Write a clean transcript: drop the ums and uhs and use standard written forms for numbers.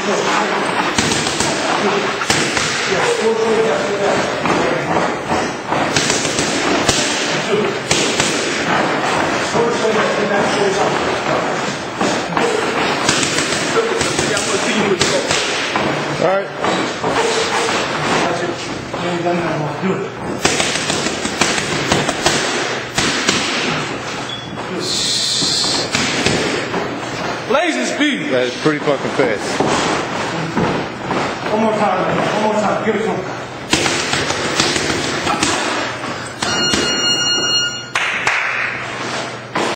All right. Do it. Blazing speed. That is pretty fucking fast. One more time, man. One more time. Give it to him.